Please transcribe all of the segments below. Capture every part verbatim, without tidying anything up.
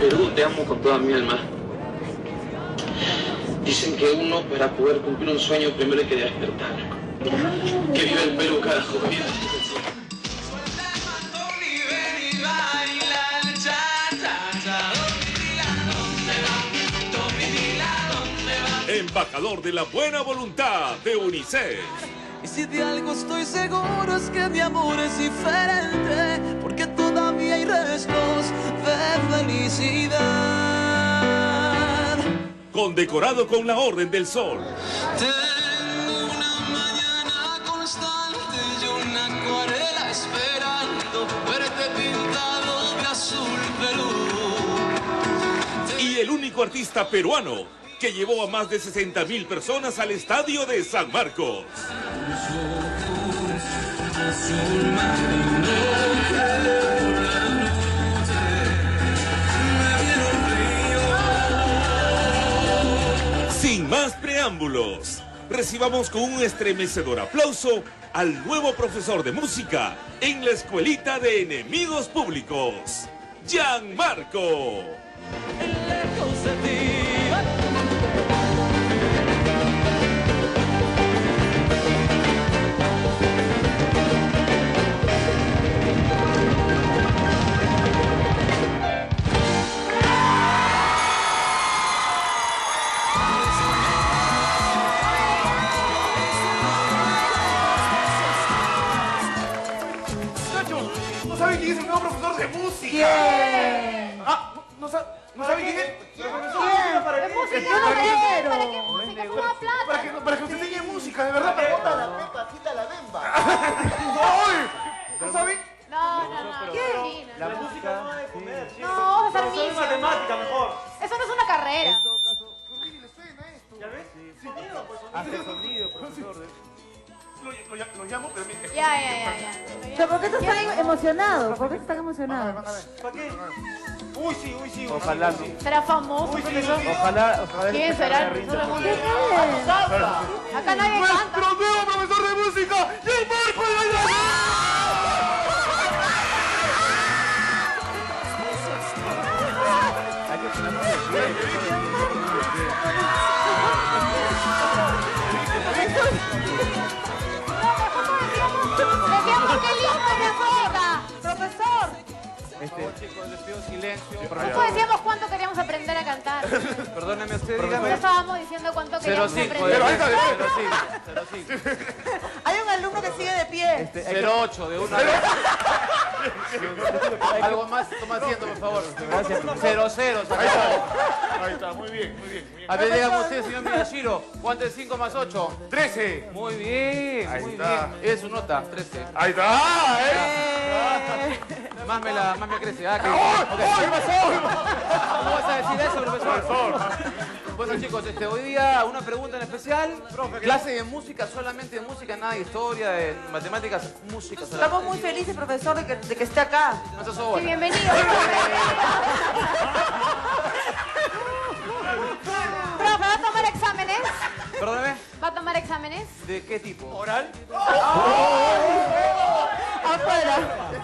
Perú, te amo con toda mi alma. Dicen que uno, para poder cumplir un sueño, primero hay que despertar. Que vive el Perú, carajo, que vive. Embajador de la buena voluntad de UNICEF. Y si de algo estoy seguro es que mi amor es diferente, porque todavía hay restos de felicidad. Condecorado con la Orden del Sol. Tengo una mañana constante y una acuarela esperando verte pintado de azul Perú. Y el único artista peruano que llevó a más de sesenta mil personas al estadio de San Marcos. Sin más preámbulos, recibamos con un estremecedor aplauso al nuevo profesor de música en la Escuelita de Enemigos Públicos, Gianmarco. Lejos de ti. ¿No saben quién es el nuevo profesor de música? ¿Quién? Ah, ¿no, sa ¿no saben quién es? ¿Quién? ¿Para ¿De qué? música? Yo no quiero. ¿Para qué música? Fuma plata. Para que, para que usted enseñe música, de verdad. Para Bota la pepa, quita la bemba. ¡Ay! ¿No saben? No, no, no. ¿Qué? La música no es comer, No, vamos a hacer Profesor de misa. matemática mejor. Eso no es una carrera. Qué horrible suena esto. ¿Ya ves? Sonido, pues. Hace sonido, profesor. Lo, lo, lo llamo, pero mire. Ya, ya, ya, ya. ¿Pero por qué estás tan emocionado? ¿Por qué estás tan emocionado? ¿Para qué? Uy, sí, uy, sí. Ojalá uy, no. sí. ¿Será famoso, Uy, sí, profesor? sí. Ojalá, ojalá. ¿Quién esta será el carrera profesor de rinda. música? ¿Qué? Acá nadie ¡Nuestro canta. nuevo profesor de música! ¡Gianmarco de la Hay que poner música. Decíamos qué lindo es la música. Profesor. Este, Chicos, les pido silencio. Nosotros decíamos cuánto queríamos aprender a cantar. Perdóneme usted, Ya dígame. estábamos diciendo cuánto Cero queríamos cinco, aprender. Pero ahí está, cero cinco, cero cinco. Hay un alumno que sigue de pie. este, hay que- Cero ocho de una vez. Algo más, toma asiento, por favor. Gracias, profesor. Cero cero, Ahí sacado. está. Ahí está, muy bien, muy bien, muy bien. A ver, dígame usted, señor Miyashiro, ¿cuánto es cinco más ocho? ¡trece! Muy bien, Ahí muy está. bien. Es su nota, trece. Ahí está, ¿eh? Eh, Más me la, más me crece. Ah, que... ¡Ay! ok. ¿Qué pasó? ¿Cómo vas a decir eso, profesor? Profesor. Bueno, chicos, este, hoy día una pregunta en especial. Clase de música, solamente de música, nada de historia, de matemáticas, música solamente. Estamos muy felices, profesor, de que, de que esté acá. No seas Sí, buena. bienvenido. Profe, ¿va a tomar exámenes? Perdóname, ¿Va a tomar exámenes? ¿de qué tipo? ¿Oral? Afuera.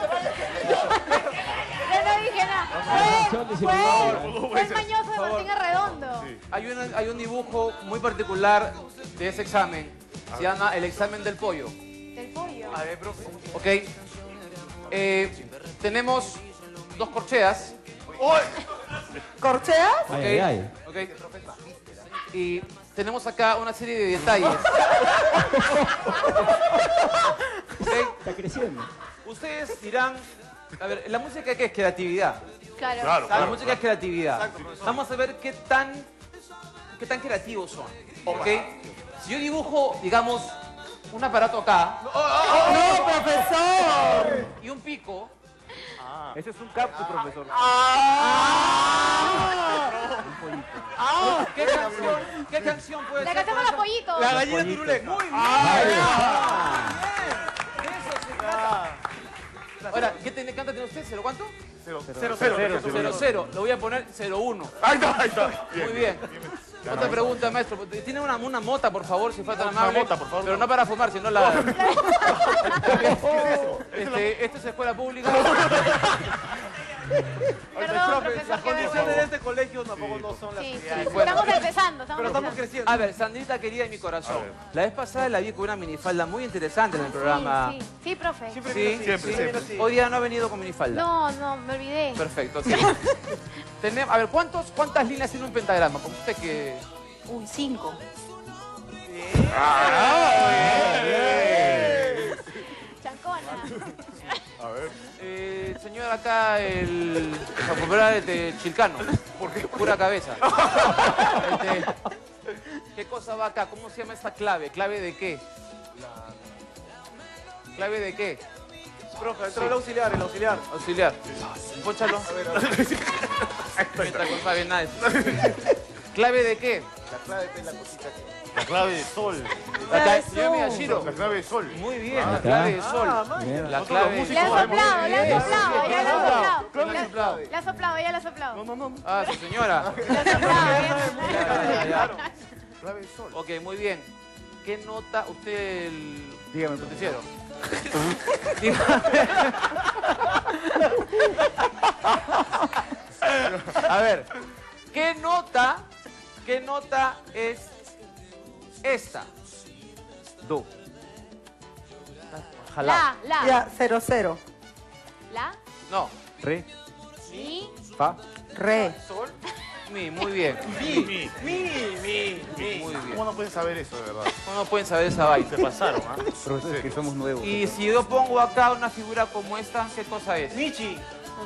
Yo no dije nada. Fue, fue, fue el mañoso de Martín Arredondo. Hay, una, hay un dibujo muy particular de ese examen. Se llama el examen del pollo. Del pollo. A ver, profe. Ok. Eh, tenemos dos corcheas. ¿Corcheas? Ok. Ok. Y tenemos acá una serie de detalles. Ok. Está creciendo. Ustedes dirán, a ver, la música ¿qué es? Creatividad. Claro. Claro, La claro. música es creatividad. Vamos a ver qué tan, qué tan creativos son. ¿Ok? Si yo dibujo, digamos, un aparato acá No, profesor. y un pico, Ese es un cactus, profesor. ¿qué canción, qué canción puede La ser? canción de los pollitos. La gallina turulé. Muy bien. De eso se trata. Ahora, ¿qué tiene, canta tiene usted? ¿Cero cuánto? Cero, Cero, cero, cero, cero, cero, cero. cero. Lo voy a poner cero uno. Ahí está, ahí está. Muy bien. Otra pregunta, maestro. ¿Tiene una, una mota, por favor, si falta la Una amable? mota, por favor. Pero no para fumar, sino la... este, esta es escuela pública. Perdón, profesor, Las qué condiciones vergüenza. de este colegio tampoco no son las Sí, que sí, hay. Bueno. estamos empezando, estamos Pero estamos empezando. creciendo. A ver, Sandrita querida de mi corazón. A ver. La vez pasada la vi con una minifalda muy interesante en el programa. Sí, sí, sí, profe. Siempre Sí, viene así, siempre, viene siempre. así. Hoy día no ha venido con minifalda. No, no, me olvidé. Perfecto. Sí. Tenemos, a ver, ¿cuántos, ¿cuántas líneas tiene un pentagrama? Como usted que... Uy, cinco. Chancona. A ver. Eh, señor acá, el... el popular de Chilcano. ¿Por qué? Pura cabeza. Este, ¿qué cosa va acá? ¿Cómo se llama esta clave? ¿Clave de qué? ¿Clave de qué? Profe, entró el auxiliar, el auxiliar. Auxiliar. Pónchalo. Mientras no sabe nada. ¿Clave de qué? La clave es la cosita que... La clave de sol. La clave Yo me Yashiro. La clave de sol. Muy bien, la clave de sol. Bien. La Nosotros clave los Le ha músicos soplado, le ha Bien. soplado, ya le ha soplado. Clave de Le- soplado. Le ha soplado, ya le ha soplado. No, no, no. Ah, su señora. Le ha soplado, Ya, ya. ya, ya. Clave de sol. Ok, muy bien. ¿Qué nota usted el Dígame, el profesor. noticiero? Dígame. A ver, ¿qué nota, qué nota es esta? Do. Ojalá. La, la. Ya, cero, cero. La, No. Re, mi, fa. Re. Sol. Mi, muy bien. Mi, mi. Mi, mi, mi. Muy bien. ¿Cómo no pueden saber eso, de verdad? ¿Cómo no pueden saber esa vaina? Se pasaron, ¿ah? Profesor, es que somos nuevos. Y si yo pongo acá una figura como esta, ¿qué cosa es? Michi.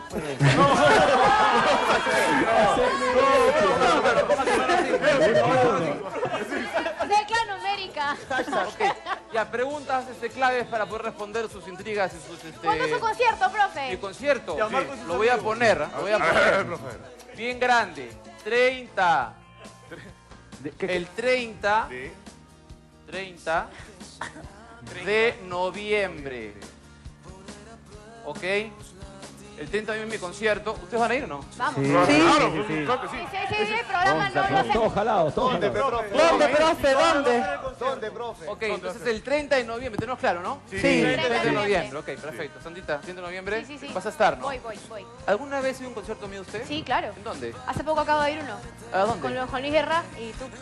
tecla numérica. Ok, ya, preguntas este, claves para poder responder sus intrigas y sus... Este, ¿Cuándo es su concierto, mi profe? concierto. Ya, Marcos, sus Lo voy a amigos. poner, ¿eh? lo voy a A ver, poner. profe. Bien grande. treinta. De- ¿qué- El treinta, Sí. treinta de noviembre. ¿Ok? El treinta de noviembre es mi concierto. ¿Ustedes van a ir o no? Vamos. Sí, Sí, Claro, sí, claro, sí, sí. claro que sí, sí. sí, sí, el programa no lo Todos hacemos. jalados, todos ¿Dónde, jalados. profe? ¿Dónde, profe? ¿Dónde? ¿Dónde, profe? Ok, entonces el treinta de noviembre, tenemos claro, ¿no? Sí. treinta de noviembre. noviembre, ok, perfecto. Sandita, treinta de noviembre, Sí, sí, sí. vas a estar, ¿no? Voy, voy, voy. ¿Alguna vez ha ido a un concierto mío usted? Sí, claro. ¿En dónde? Hace poco acabo de ir uno. ¿A dónde? Con los- Juan Luis Guerra y tú.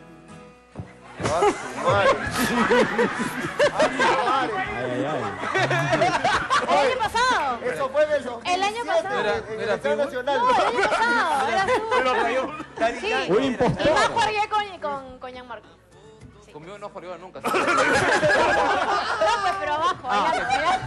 Ay, ay, ay. El año pasado. Eso fue del dos mil El año pasado. ¿No era, en no el era Estadio Pitbull? Nacional. No, el año pasado. Era tú. Daddy Sí. Yankee. Un Y impostor. más jugué con, con, con Gianmarco. Conmigo no jugaba nunca. No, pues, pero abajo. Ah, allá,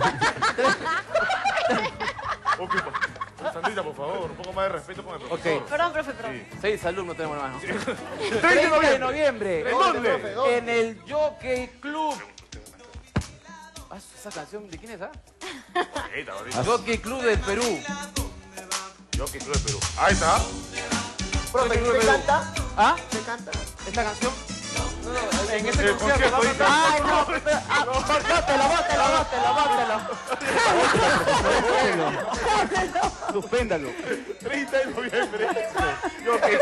Ok, pa- Sandrita, por favor, un poco más de respeto con el profesor. Ok. Perdón, profe, perdón. Sí. Seis alumnos tenemos más, ¿no? treinta treinta de noviembre. ¿En dónde? En el Jockey Club. Ah, esa canción, ¿de quién es, ah? Ahorita, ahorita. Jockey Club del Perú. Yo que Club de Perú. Ahí está. Profe, Club de ¿usted Perú. canta? ¿Ah? ¿Usted canta? ¿Esta canción? No, no, en ese El concierto, ahorita. Ay, no, pero- ah, bótelo, bótelo, bótelo, bótelo. Suspéndalo. treinta de noviembre. Yo que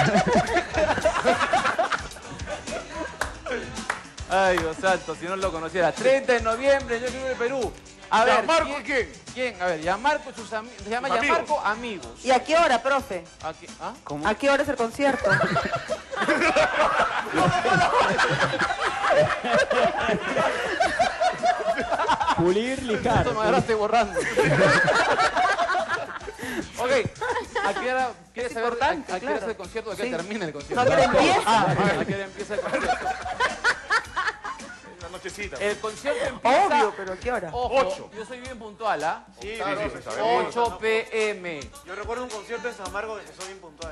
Ay, Dios santo, si no lo conociera. treinta de noviembre, yo Club de Perú. A ver, Gianmarco, ¿quién? ¿quién? ¿Quién? A ver, Gianmarco, sus amigos. Se llama Sus amigos. Gianmarco Amigos. ¿Y a qué hora, profe? Aquí, ¿ah? ¿A qué hora es el concierto? Pulir, lijar. Esto me agarraste borrando. Ok, ¿a qué hora quieres saber importante, a, a qué hora es claro. el concierto? ¿A qué Sí. termina el concierto? No, que empieza. Ah, ¿a qué hora empieza el concierto? Una nochecita. El concierto empieza... Obvio, pero ¿a qué hora? Ojo, Ocho. yo soy bien puntual, ¿ah? Sí, sí, sí, sabemos. ocho pe eme. Yo recuerdo un concierto en San Marcos que soy bien puntual.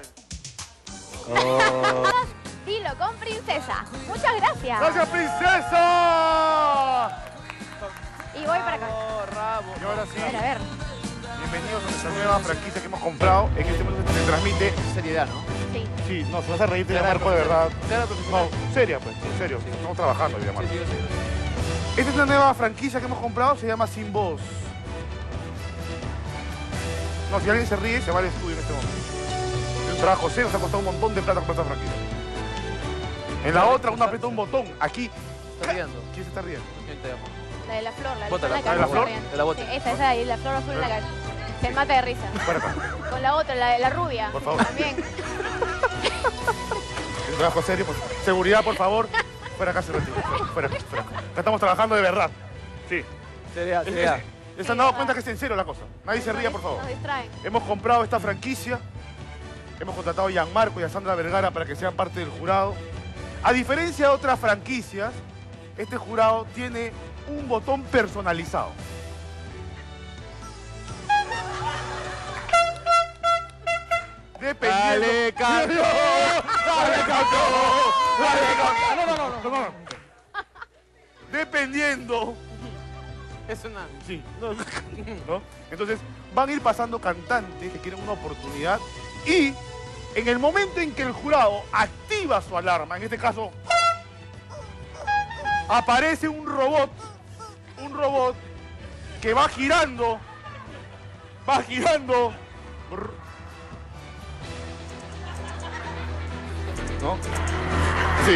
Dilo con princesa. Muchas gracias. ¡Gracias, princesa! Y voy para acá. Oh, rabo. Y ahora sí, A ver, a ver. bienvenidos a nuestra nueva franquicia que hemos comprado. En este momento se transmite. Seriedad, ¿no? Sí. Sí, no, se vas a reír de Marco de verdad. No, seria, pues, en serio. Estamos trabajando, Sí, Marco. sí, sí. Esta es una nueva franquicia que hemos comprado, se llama Sin Voz. No, si alguien se ríe, se va al estudio en este momento. Es un trabajo serio, nos ha costado un montón de plata comprar esta franquicia. En la otra, uno aprieta un botón. Aquí, Está riendo. ¿quién se está riendo? ¿Quién te llama? La de la flor, la de Bótala. la ¿La de la flor? flor? Te la boto. Sí, esa, esa de ahí, la flor azul en la cabeza. Se mata de risa. Fuera acá. Con la otra, la, la rubia. Por favor. También. Un trabajo serio, por favor. Seguridad, por favor. Fuera acá, se retira. Fuera acá, fuera acá. Acá estamos trabajando de verdad. Sí. Seriedad, Es- seriedad. es- ¿Se han dado cuenta que es en serio la cosa? Nadie se ría, por favor. Nos distraen. Hemos comprado esta franquicia. Hemos contratado a Gianmarco y a Sandra Vergara para que sean parte del jurado. A diferencia de otras franquicias, este jurado tiene un botón personalizado. Dependiendo... Dale, Canto. ¡Dale, Canto! ¡Dale, Canto! No, no, no, no, no, no. Dependiendo... Es una... Sí. No, ¿no? Entonces, van a ir pasando cantantes que quieren una oportunidad y en el momento en que el jurado activa su alarma, en este caso, aparece un robot, un robot que va girando, va girando. ¿No? Sí.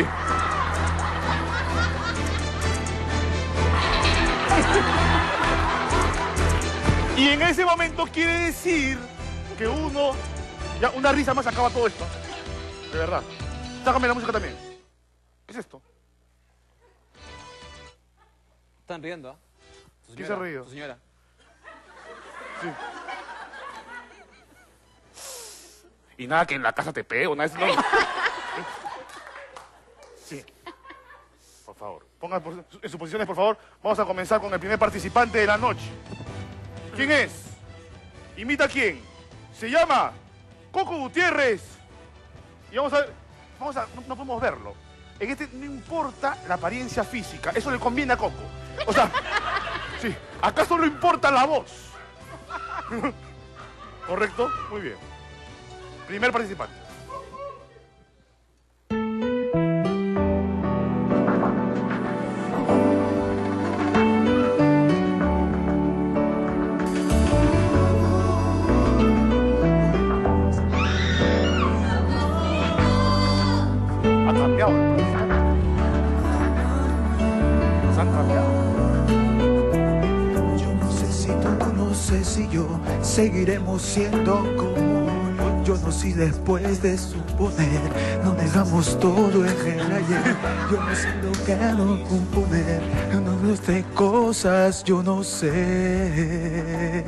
Y en ese momento quiere decir que uno, ya una risa más acaba todo esto. De verdad. Sácame la música también. ¿Qué es esto? Están riendo, ¿ah? Tu ¿Quién señora, se ha reído? Tu señora. Sí. Y nada que en la casa te pego, nada de eso, no. Sí. Por favor. Pongan por- en sus posiciones, por favor. Vamos a comenzar con el primer participante de la noche. ¿Quién es? ¿Imita a quién? Se llama Coco Gutiérrez. Y vamos a ver. Vamos a. No, no podemos verlo. En este no importa la apariencia física. Eso le conviene a Coco. O sea, sí. Acá solo importa la voz. ¿Correcto? Muy bien. Primer participante. Ha cambiado. Se han cambiado. Yo no sé si tú, tú no sé si yo seguiremos siendo como yo no sé después de suponer no dejamos todo en el ayer. Yo no sé lo que no componer, no sé cosas, yo no sé.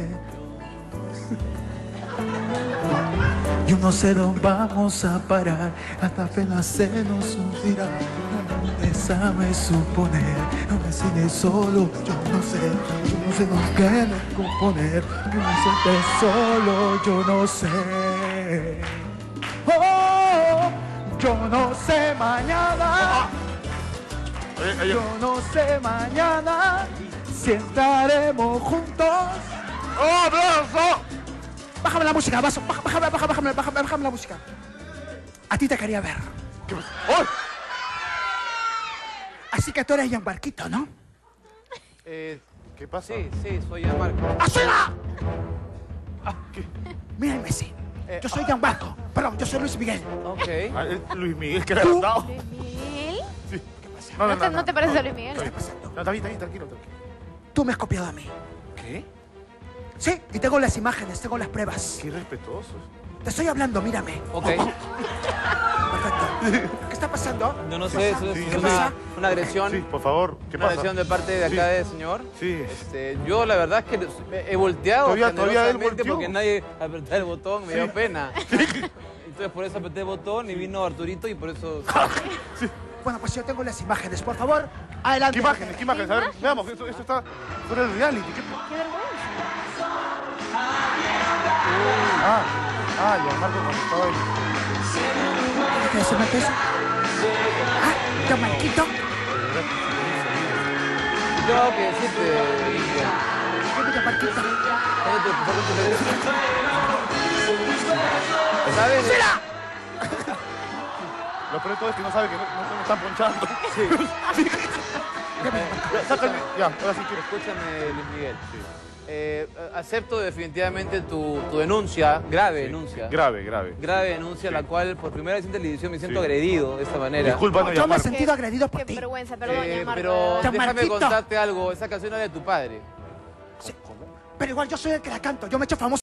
Yo no sé dónde vamos a parar, hasta apenas se nos unirá. No me sabe suponer, no me sigue solo, yo no sé, yo no sé con qué no componer, que me siente solo, yo no sé. Oh, yo no sé mañana, yo no sé mañana si estaremos juntos. ¡Oh, aplauso! Bájame la música, vaso. Bájame, bájame, bájame, bájame, bájame la música. A ti te quería ver. ¿Qué pasa? ¡Oh! Así que tú eres Gianmarquito, ¿no? Eh, ¿Qué pasa? sí, sí, soy Gianmarco. ¡Azula! Ah, ¿qué? Mírenme, sí. Eh, Yo soy Gianmarco. Perdón, yo soy Luis Miguel. Ok. Ah, es Luis Miguel, que le ha dado. ¿Luis Miguel? Sí. ¿No, te, ¿No te pareces a Luis Miguel? Está bien, no, está bien, está bien, tranquilo, tranquilo. Tú me has copiado a mí. ¿Qué? Sí, y tengo las imágenes, tengo las pruebas. Qué respetuosos. Te estoy hablando, mírame. Ok. Perfecto. ¿Qué está pasando? Yo no sé, eso Sí, es ¿qué una, pasa? una agresión. Sí, por favor, ¿qué Una pasa? agresión de parte de acá Sí. del señor. Sí. Este, yo la verdad es que he volteado Todavía- todavía él generosamente volteó. porque nadie apretó el botón, me dio pena. Entonces por eso apreté el botón y vino Arturito y por eso... Bueno, pues yo tengo las imágenes. Por favor, adelante. ¿Qué imágenes? ¿Qué imágenes? A ver, veamos, esto, esto está fuera del reality. ¿Qué? ¡Qué vergüenza! Ah, ah, Gianmarco cuando estaba ahí. ¿Qué se mete eso? Ah, Gianmarquito. Yo tengo que decirte, Lidia, ¿Qué es Gianmarquito? ¿cuándo te pasaron tu teléfono? ¿Sabes? Lo peor de todo es que no sabe que no, no, no me están ponchando. Sí. Ya, sácale. Ya, ahora sí quiero. Escúchame, Luis Miguel. Eh, acepto definitivamente tu, tu denuncia, grave denuncia. Grave, grave. Grave denuncia, la cual por primera vez en televisión me siento Sí. agredido de esta manera. Disculpa, no, Yo me he Gianmarco. sentido agredido por Qué ti. vergüenza, perdón, Eh, Gianmarco. pero de verdad. déjame Gianmarquito. contarte algo, esa canción era de tu padre. Pero igual yo soy el que la canto. Yo me he hecho famoso.